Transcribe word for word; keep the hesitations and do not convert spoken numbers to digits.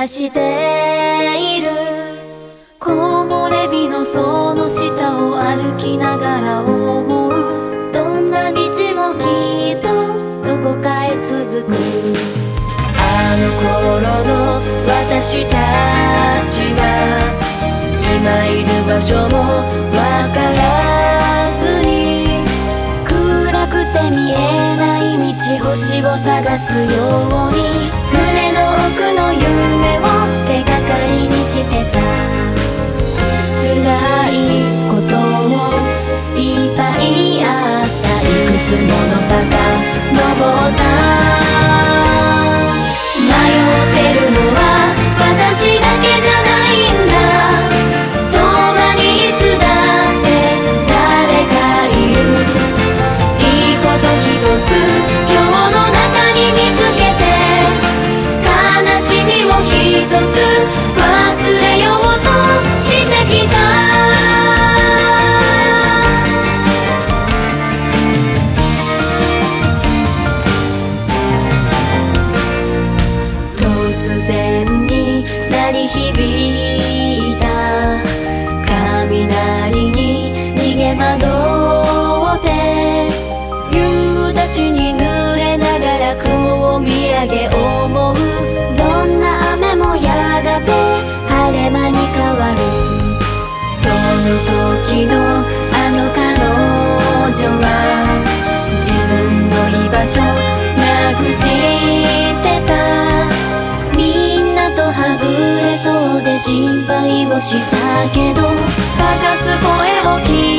している。木漏れ日のその下を歩きながら思う。どんな道もきっとどこかへ続く。あの頃の私たちは今いる場所もわからずに、暗くて見えない道、星を探すように胸の奥の夢を手がかりにしてた。辛いこともいっぱいあった。いくつもの坂登った。迷ってるのは私だけじゃないんだ。そばにいつだって誰かいる。いいことひとつ今日の中に見つけて、悲しみをひとつ忘れようとしてきた。突然に鳴り響いた雷に逃げ惑って、夕立に濡れながら雲を見上げ思う。どんな雨もやがて晴れ間に変わる。その時のあの彼女は自分の居場所なくしてた。みんなとはぐれそうで心配をしたけど、探す声を聞い